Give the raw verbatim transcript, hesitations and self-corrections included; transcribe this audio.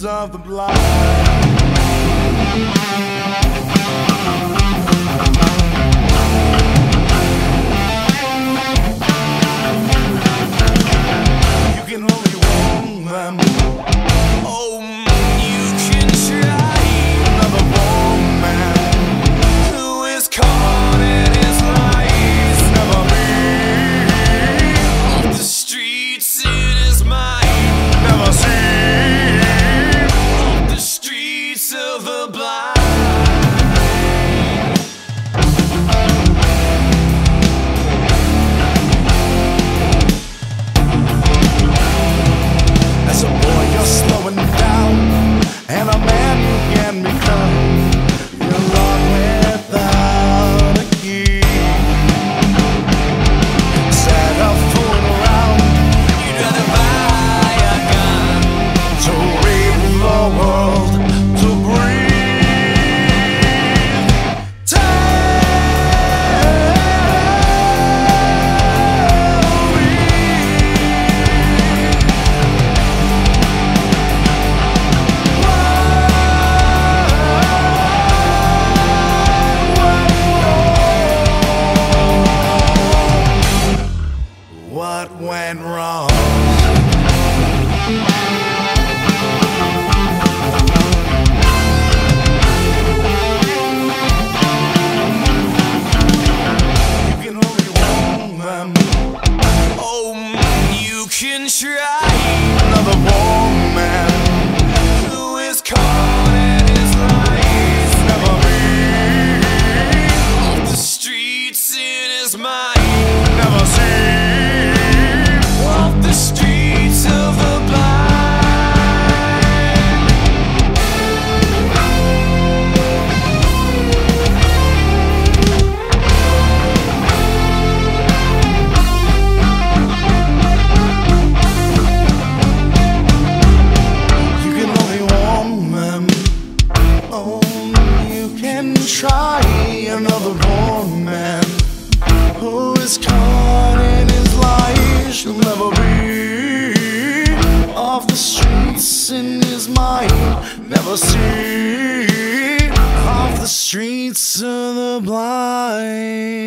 streets of the blind. What went wrong? You can only warn them. Oh, you can try. Another woman who is caught in his life. Never be off the streets in his mind. Never see. Try another woman who is caught in his lies. She'll never be off the streets in his mind. Never see off the streets of the blind.